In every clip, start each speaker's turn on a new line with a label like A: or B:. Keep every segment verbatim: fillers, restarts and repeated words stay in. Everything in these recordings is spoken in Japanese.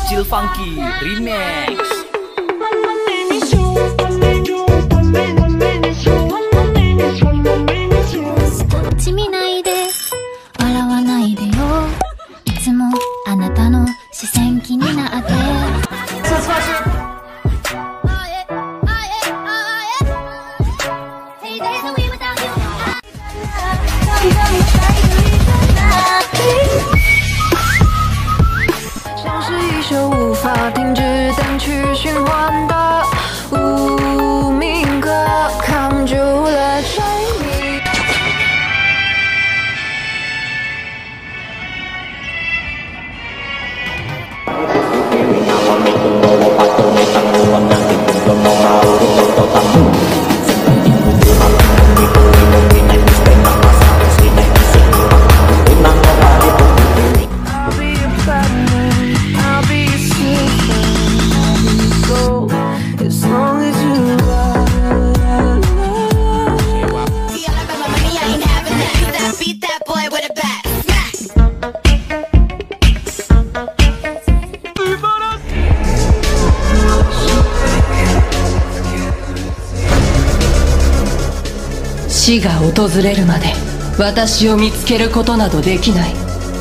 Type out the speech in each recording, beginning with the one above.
A: Chill Funky Remix.
B: こっち見ないで笑わないでよ。いつもあなたの視線気になって。
C: 像是一首无法停止单曲循环的无名歌，扛住了追忆。
D: 死が訪れるまで私を見つけることなどできない。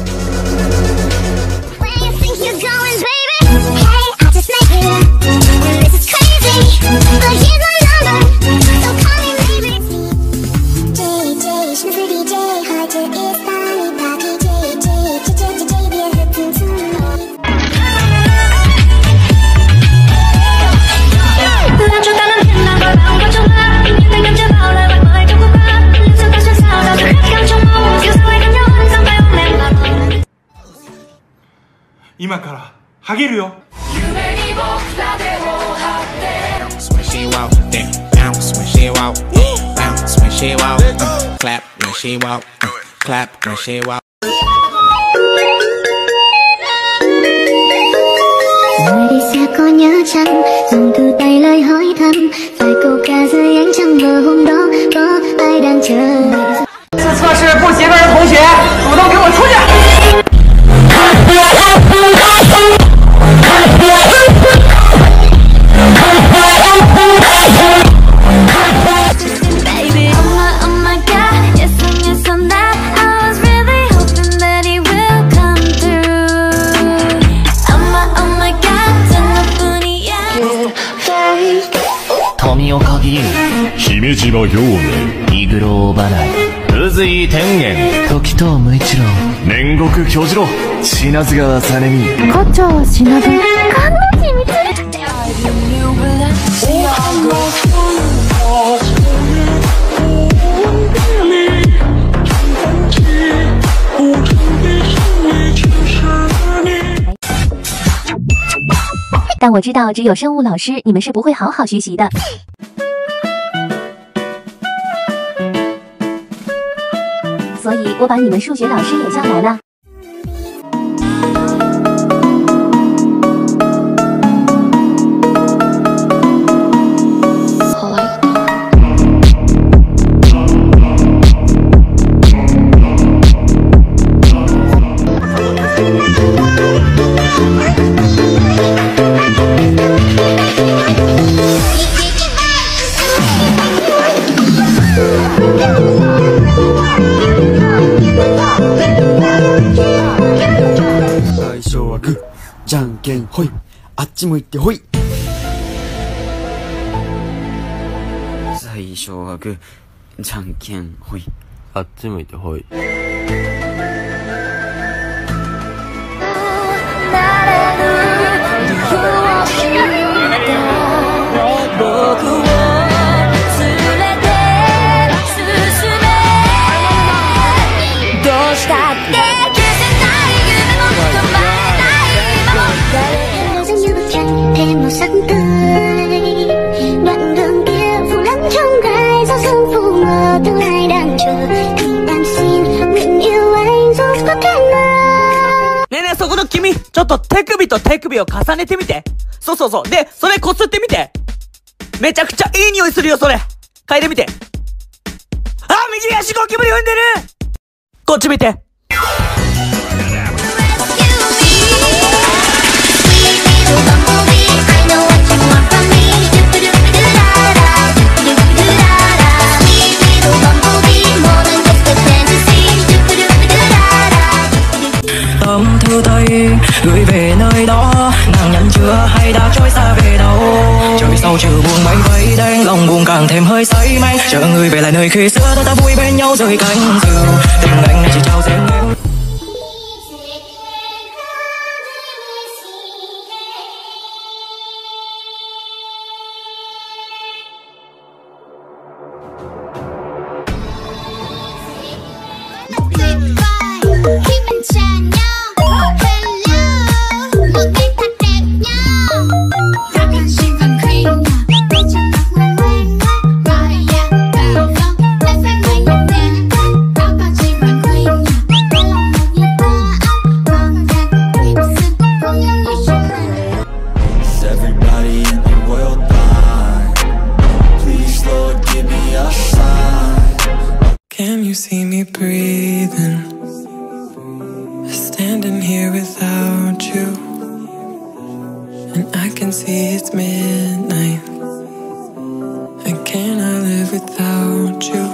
E: 今からハゲるよ。
B: Người đi xa có nhớ chăng, dùng từ tay lời hỏi thăm, phải câu ca dưới ánh trăng mờ hôm đó có ai đang chờ.
A: 自测试不及格的同学，主动给我出去！
F: 富を限り姫島表明イグロー離れ宇髄天元時藤無一郎煉獄巨次郎品津川実美
B: 胡蝶忍ぶ菅野秘密。但我知道，只有生物老师，你们是不会好好学习的。所以我把你们数学老师也叫来了。
G: じゃんけんほい、あっち向いてほい。最初はグー、じゃんけんほい、あっち向いてほい。
A: そこの君、ちょっと手首と手首を重ねてみて。そうそうそう。で、それこすってみて。めちゃくちゃいい匂いするよ、それ。嗅いでみて。あ、右足ゴキブリ踏んでる。こっち見て。
H: nơi đó. Nàng nhận chưa hay đã trôi xa về đâu. Trời sâu chiều buồn mây vây đen, lòng buồn càng thêm hơi say men. Chờ người về lại nơi khi xưa ta ta vui bên nhau dưới cánh diều. Tình anh này chỉ trao riêng em.
I: Can you see me breathing? Standing here without you, and I can see it's midnight. And can I live without you?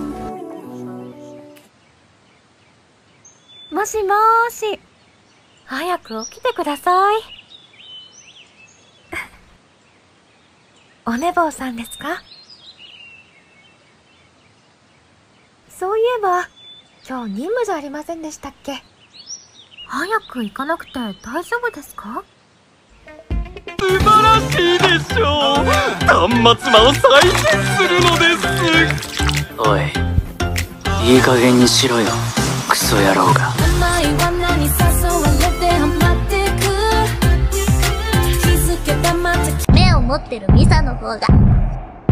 J: もしもーし、早く起きてください。お寝坊さんですか？そういえば、今日任務じゃありませんでしたっけ？早く行かなくて大丈夫ですか？
F: 素晴らしいでしょう。端末魔を再現するのです。
G: おい、いい加減にしろよ、クソ野郎が。
C: 甘い罠に誘われてハマってく。気づけたまた
B: 目を持ってるミサの方が